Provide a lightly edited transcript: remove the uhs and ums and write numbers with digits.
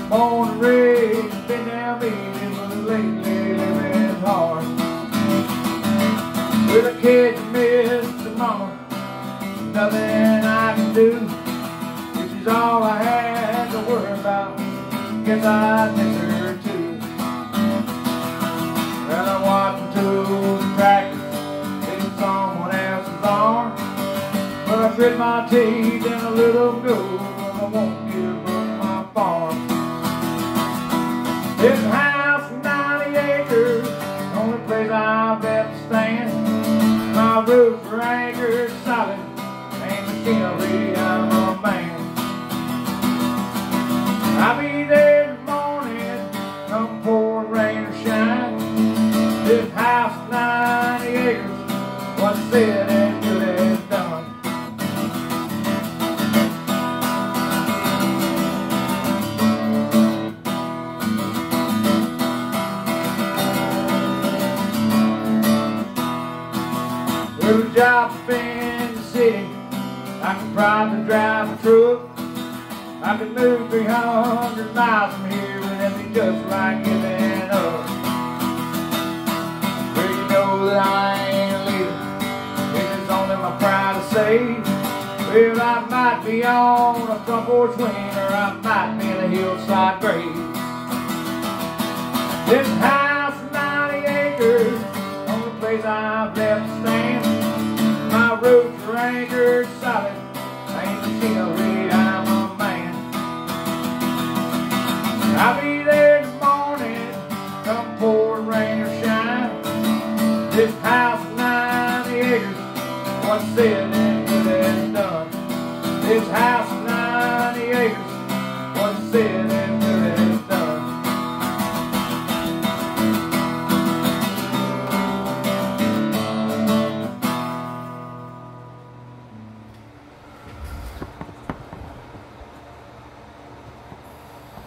Born and raised, been down easy, but lately living is hard. With a kid to miss the mama, nothing I can do. If she's all I had to worry about, guess I miss her too. Well, I'm watching tools and practice in someone else's arm, but I grit my teeth and a little gold, I won't give up my farm. This house of 90 acres, only place I've ever stand. My roots are anchored solid, ain't machinery, I'm a man. I'll be there in the morning, come pour rain or shine. This house of 90 acres, what's said and good as done. With a job in the city, I can probably drive a truck. I could move 300 miles from here, and it'd be just like giving up. Well, you know that I ain't a leader, and it's only my pride to say. Well, I might be on a front porch swing, or I might be in a hillside grave. This house of 90 acres, only place I've left to stand. My roots are anchored solid, ain't machinery, I'm a man. I'll be there in the morning, come pour rain or shine. This house of 90 acres, what's said and good as done. This house of 90 acres, what's said